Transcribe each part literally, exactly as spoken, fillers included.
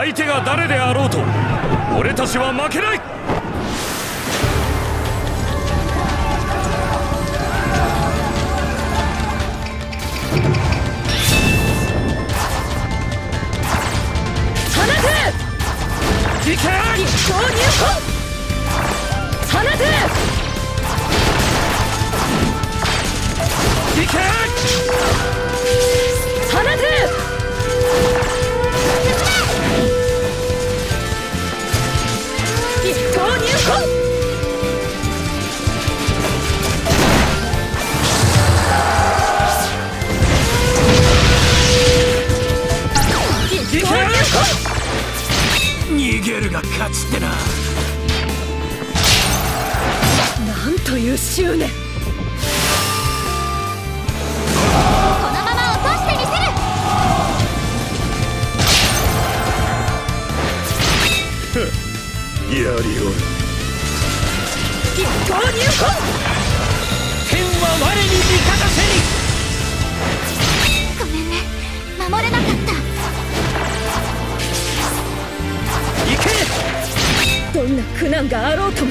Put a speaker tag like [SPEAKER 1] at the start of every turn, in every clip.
[SPEAKER 1] 相手が誰であろうと俺たちは負けない。
[SPEAKER 2] 放て。
[SPEAKER 1] いけ。
[SPEAKER 2] 一層入魂。放て。
[SPEAKER 1] いけ。
[SPEAKER 2] 放て。一層入魂。一層入魂。
[SPEAKER 3] 逃げるが勝ちってな。
[SPEAKER 2] なんという執念。
[SPEAKER 4] このまま落としてみせる。
[SPEAKER 1] やりおる。
[SPEAKER 2] 一層入魂。
[SPEAKER 3] 天は我に味方せ
[SPEAKER 4] ごめんね、守れなかった。
[SPEAKER 3] に。行け。
[SPEAKER 2] どんな苦難があろうとも。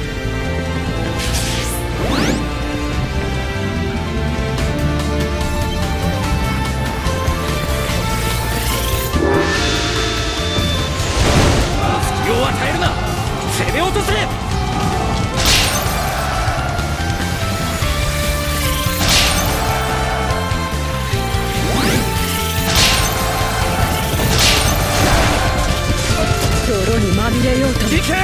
[SPEAKER 3] 隙を与えるな。攻め落とせ。
[SPEAKER 2] 泥にまみれようとも。
[SPEAKER 1] いけ。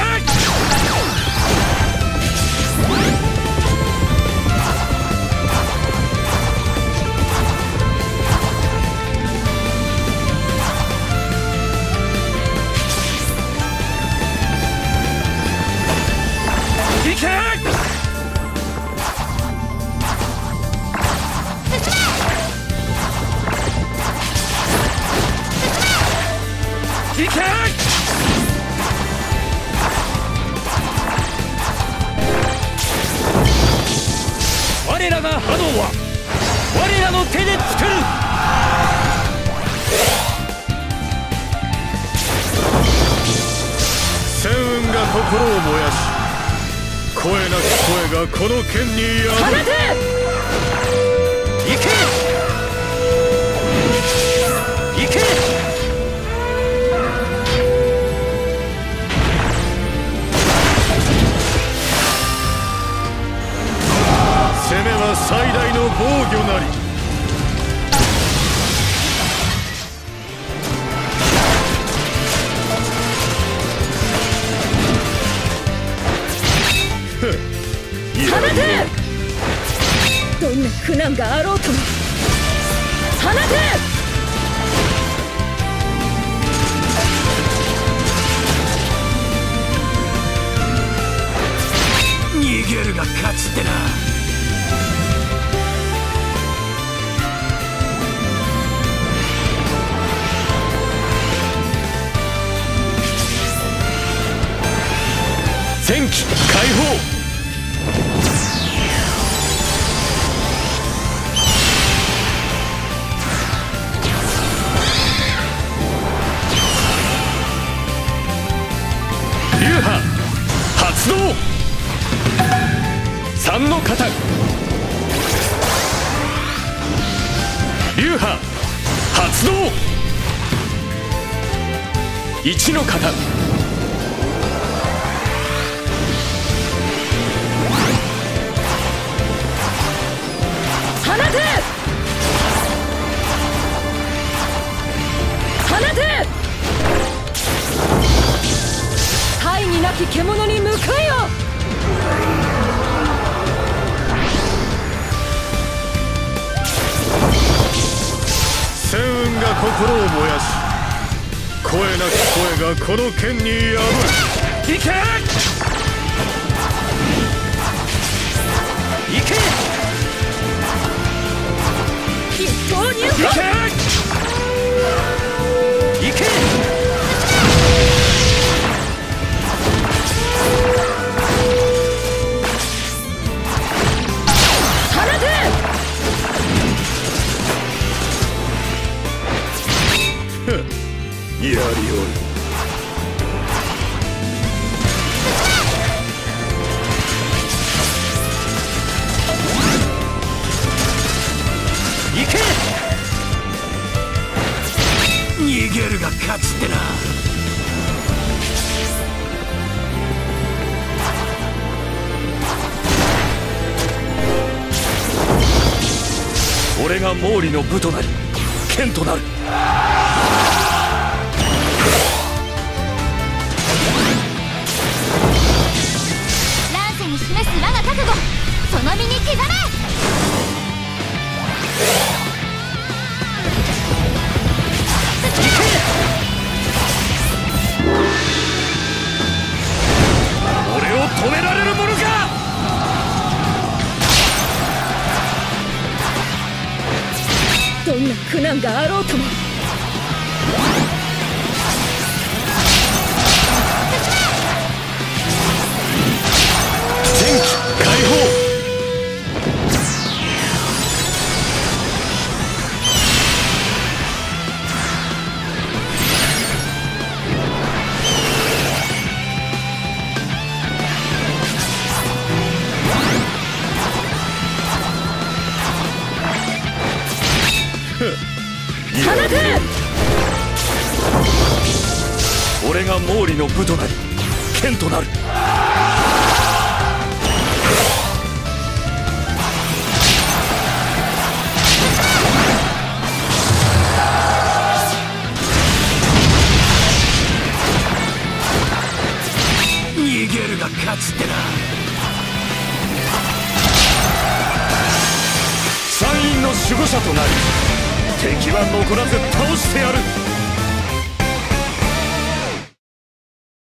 [SPEAKER 1] いけ。いけ。
[SPEAKER 3] 我らが波動は我らの手で作る。
[SPEAKER 1] 戦雲が心を燃やし声なき声がこの剣に
[SPEAKER 2] 放
[SPEAKER 1] 宿る。
[SPEAKER 2] て。
[SPEAKER 3] 行け。行け。
[SPEAKER 1] 攻めは最大の防御なり。
[SPEAKER 2] 放て。どんな苦難があろうとも。放て。
[SPEAKER 3] 逃げるが勝ちってな。
[SPEAKER 1] 戦機解放。流派発動。三の型。流派発動。一の型。
[SPEAKER 2] 放て。放て。大義なき獣に向かえよ。
[SPEAKER 1] 戦雲が心を燃やし声なき声がこの剣に宿る。いけ。
[SPEAKER 3] 行け。
[SPEAKER 2] 一層入
[SPEAKER 1] い
[SPEAKER 2] 魂。
[SPEAKER 1] け。
[SPEAKER 3] 行け。
[SPEAKER 2] 放て。
[SPEAKER 1] やりおる。
[SPEAKER 3] 勝ちってな。俺が毛利の部となり剣となる。
[SPEAKER 4] 乱世に示す我が覚悟、その身に刻め。
[SPEAKER 3] 俺を止められるものか。
[SPEAKER 2] どんな苦難があろうとも。
[SPEAKER 1] 天気解放。
[SPEAKER 2] 放て。
[SPEAKER 3] 俺が毛利の部となり剣となる。逃げるが勝ちってな。山陰の守護者となり敵は残らず倒してやる。